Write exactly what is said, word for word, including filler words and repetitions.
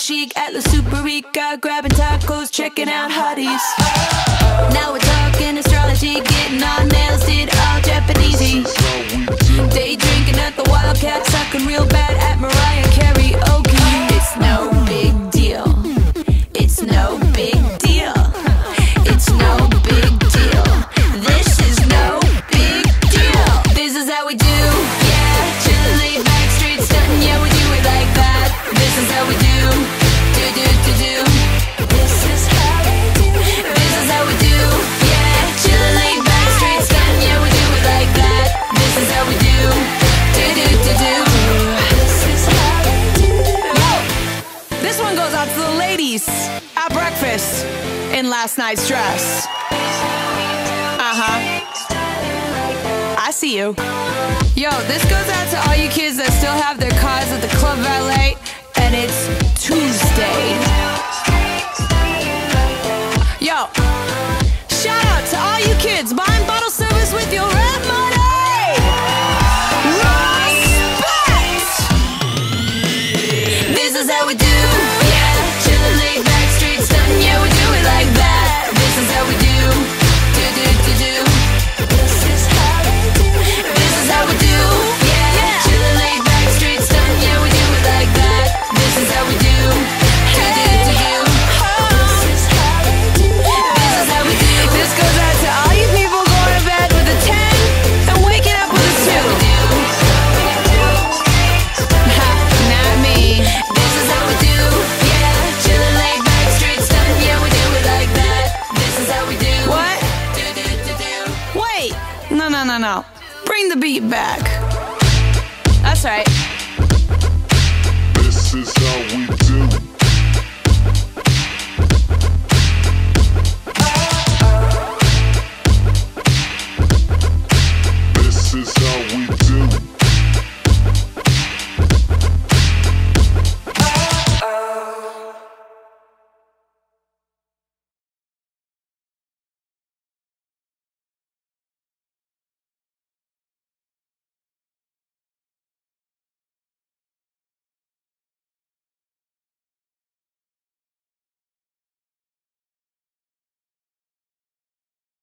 chic at La Superica, grabbing tacos, checking out hotties. Now we're talking astrology, getting our nails did all Japanesey. Day drinking at the Wildcat, sucking real bad at Mariah karaoke. It's no big deal. It's no big deal. It's no big deal. This is no big deal. This is how we do, yeah. Chillin', laid back, straight stuntin', yeah, we do it like that. This is how we do, do do do do. This is how we do. This is how we do, yeah. Chillin', laid back, straight stuntin', yeah, we do it like that. This is how we do, do do do do. This is how we do. Yo, this one goes out to the ladies at breakfast in last night's dress. Uh-huh. I see you. Yo, this goes out to all you kids that still have their cars at the club valet, and it's Tuesday. Yo, shout out to all you kids buying bottle service with your rent money. Respect! This is how we do, yeah. Chillin', laid back, straight stuntin', yeah, we do it like that. This is how we do, do do do do. This is how we do. This is how we do, yeah. Chillin', laid back, straight stuntin', yeah, we do it like that. This is how we do, do do do do. This is how we do. This is how we do. This goes out to all you people going to bed with a ten and waking up with a two. Ha, not me. This is how we do, yeah. Chillin', laid back, straight stuntin', yeah, we do it like that. This is how we do. What? Do do do do. Wait, no no no no. Bring the beat back. That's right. This is how we